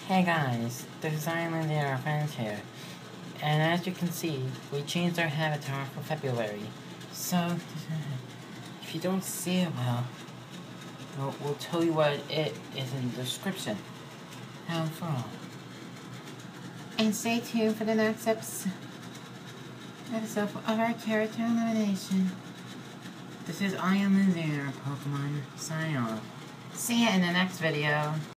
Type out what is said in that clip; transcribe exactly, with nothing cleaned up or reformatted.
Hey guys, this is Iron and our friends here, and as you can see, we changed our avatar for February, so if you don't see it well, we'll, we'll tell you what it is in the description. Now for all. And stay tuned for the next episode, episode of our character elimination. This is I Am Lindsay, our Pokemon sign off. See ya in the next video.